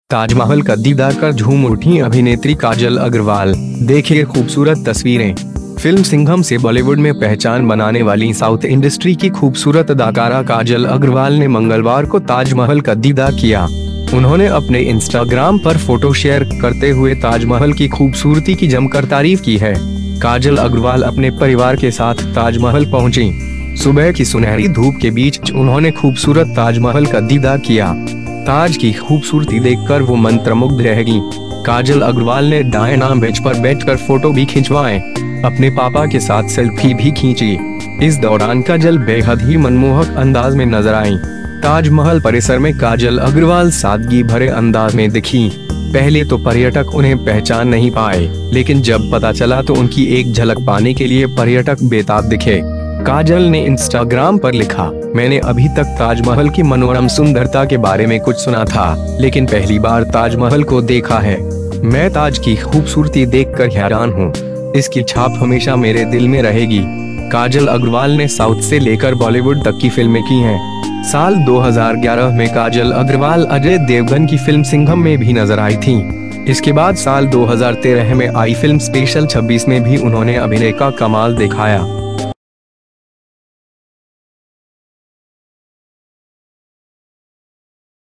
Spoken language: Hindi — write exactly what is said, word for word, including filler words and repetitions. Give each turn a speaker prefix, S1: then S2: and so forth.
S1: ताजमहल का दीदार कर झूम उठी अभिनेत्री काजल अग्रवाल। देखिए खूबसूरत तस्वीरें। फिल्म सिंघम से बॉलीवुड में पहचान बनाने वाली साउथ इंडस्ट्री की खूबसूरत अदाकारा काजल अग्रवाल ने मंगलवार को ताजमहल का दीदार किया। उन्होंने अपने इंस्टाग्राम पर फोटो शेयर करते हुए ताजमहल की खूबसूरती की जमकर तारीफ की है। काजल अग्रवाल अपने परिवार के साथ ताजमहल पहुंची। सुबह की सुनहरी धूप के बीच उन्होंने खूबसूरत ताजमहल का दीदार किया। ताज की खूबसूरती देखकर वो मंत्रमुग्ध रह गईं। काजल अग्रवाल ने डायना बेंच पर बैठकर फोटो भी खिंचवाए। अपने पापा के साथ सेल्फी भी खींची। इस दौरान काजल बेहद ही मनमोहक अंदाज में नजर आईं। ताजमहल परिसर में काजल अग्रवाल सादगी भरे अंदाज में दिखीं। पहले तो पर्यटक उन्हें पहचान नहीं पाए, लेकिन जब पता चला तो उनकी एक झलक पाने के लिए पर्यटक बेताब दिखे। काजल ने इंस्टाग्राम पर लिखा, मैंने अभी तक ताजमहल की मनोरम सुंदरता के बारे में कुछ सुना था, लेकिन पहली बार ताजमहल को देखा है। मैं ताज की खूबसूरती देखकर हैरान हूँ। इसकी छाप हमेशा मेरे दिल में रहेगी। काजल अग्रवाल ने साउथ से लेकर बॉलीवुड तक की फिल्में की हैं। साल दो हज़ार ग्यारह में काजल अग्रवाल अजय देवगन की फिल्म सिंघम में भी नजर आई थीं। इसके बाद साल दो हज़ार तेरह में आई फिल्म स्पेशल छब्बीस में भी उन्होंने अभिनय का कमाल दिखाया।